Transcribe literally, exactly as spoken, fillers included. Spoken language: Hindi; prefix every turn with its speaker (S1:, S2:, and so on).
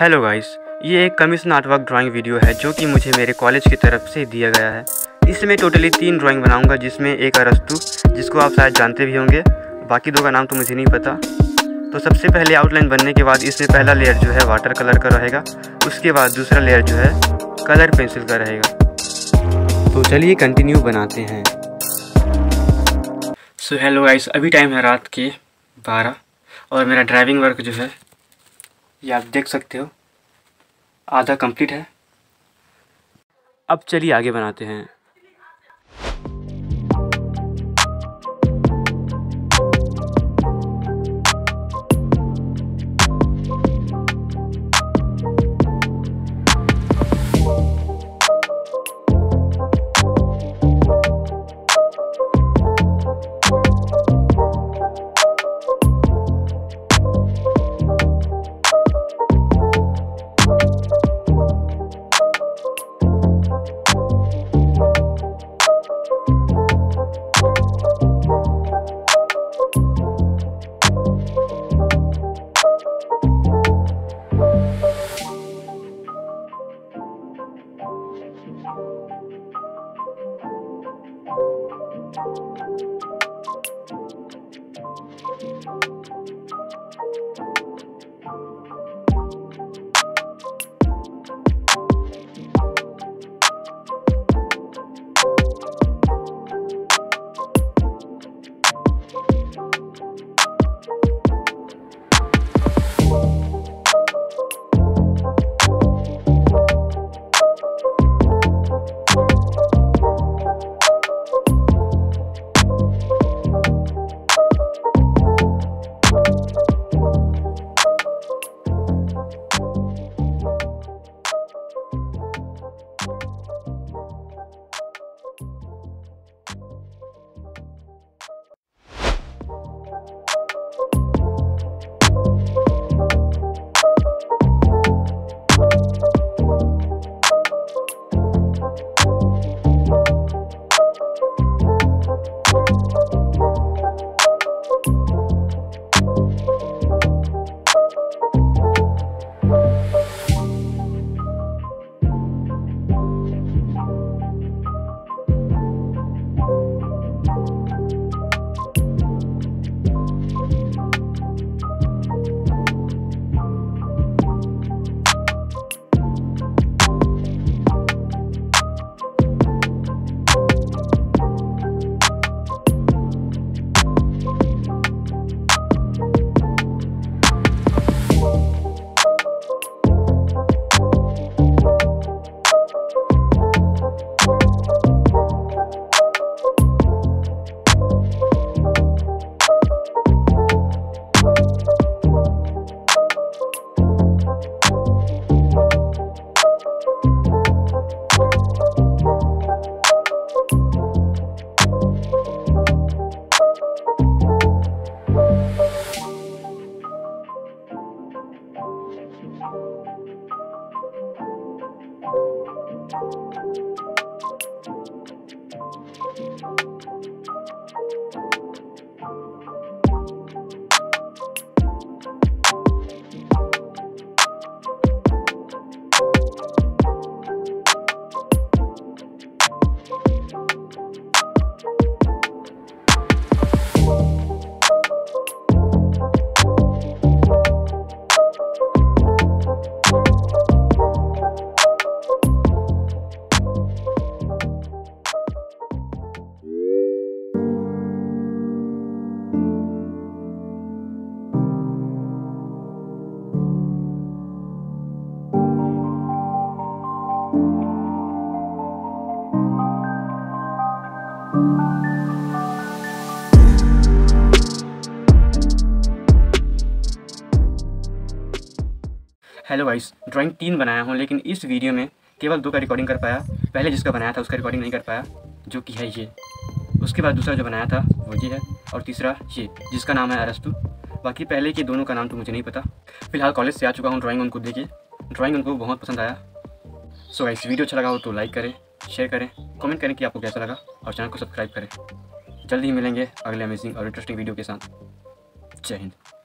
S1: हेलो गाइस, ये एक कमीशन आर्टवर्क ड्राइंग वीडियो है जो कि मुझे मेरे कॉलेज की तरफ से दिया गया है। इसमें टोटली तीन ड्राइंग बनाऊंगा, जिसमें एक अरस्तु जिसको आप शायद जानते भी होंगे, बाकी दो का नाम तो मुझे नहीं पता। तो सबसे पहले आउटलाइन बनने के बाद इसमें पहला लेयर जो है वाटर कलर का रहेगा, उसके बाद दूसरा लेयर जो है कलर पेंसिल का रहेगा। तो चलिए कंटिन्यू बनाते हैं। सो हेलो गाइस, अभी टाइम है रात के बारह और मेरा ड्राइविंग वर्क जो है ये आप देख सकते हो आधा कंप्लीट है। अब चलिए आगे बनाते हैं। हेलो गाइस, ड्राइंग तीन बनाया हूँ, लेकिन इस वीडियो में केवल दो का रिकॉर्डिंग कर पाया। पहले जिसका बनाया था उसका रिकॉर्डिंग नहीं कर पाया, जो कि है ये। उसके बाद दूसरा जो बनाया था वो ये है, और तीसरा ये जिसका नाम है अरस्तु। बाकी पहले के दोनों का नाम तो मुझे नहीं पता। फिलहाल कॉलेज से आ चुका हूँ, ड्राइंग उनको देखिए, ड्राइंग उनको बहुत पसंद आया। सो गाइस, वीडियो अच्छा लगा हो तो लाइक करें, शेयर करें, कमेंट करें कि आपको कैसा लगा, और चैनल को सब्सक्राइब करें। जल्द ही मिलेंगे अगले अमेजिंग और इंटरेस्टिंग वीडियो के साथ। जय हिंद।